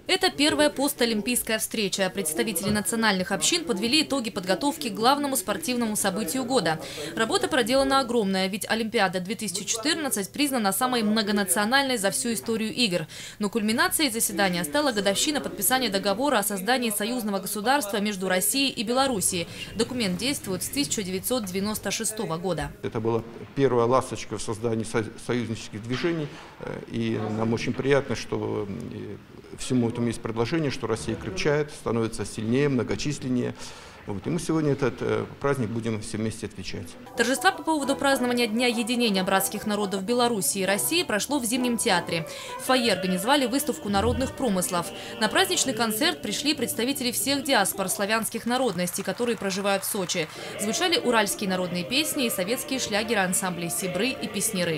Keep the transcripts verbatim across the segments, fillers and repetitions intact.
Это первая постолимпийская встреча. Представители национальных общин подвели итоги подготовки к главному спортивному событию года. Работа проделана огромная, ведь Олимпиада две тысячи четырнадцать признана самой многонациональной за всю историю игр. Но кульминацией заседания стала годовщина подписания договора о создании союзного государства между Россией и Белоруссией. Документ действует с тысяча девятьсот девяносто шестого года. Это была первая ласточка в создании союзнических движений. И нам очень приятно, что всему этому есть предложение, что Россия крепчает, становится сильнее, многочисленнее. Вот. И мы сегодня этот э, праздник будем все вместе отвечать. Торжества по поводу празднования Дня единения братских народов Беларуси и России прошло в Зимнем театре. В фойе организовали выставку народных промыслов. На праздничный концерт пришли представители всех диаспор славянских народностей, которые проживают в Сочи. Звучали уральские народные песни и советские шлягеры ансамблей «Сибры» и «Песняры».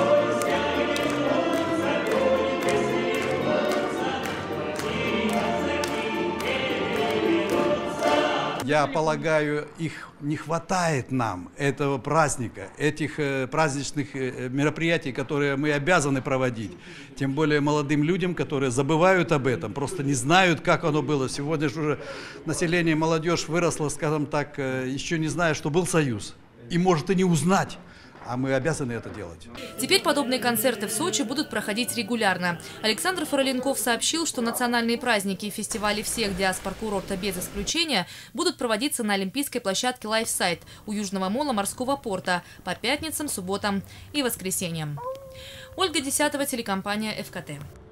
Я полагаю, их не хватает нам, этого праздника, этих э, праздничных э, мероприятий, которые мы обязаны проводить. Тем более молодым людям, которые забывают об этом, просто не знают, как оно было. Сегодня же уже население, молодежь выросла, скажем так, э, еще не зная, что был союз. И может и не узнать. А мы обязаны это делать. Теперь подобные концерты в Сочи будут проходить регулярно. Александр Фроленков сообщил, что национальные праздники и фестивали всех диаспор курорта без исключения будут проводиться на олимпийской площадке «Лайфсайд» у Южного мола морского порта по пятницам, субботам и воскресеньям. Ольга Десятова, телекомпания «ФКТ».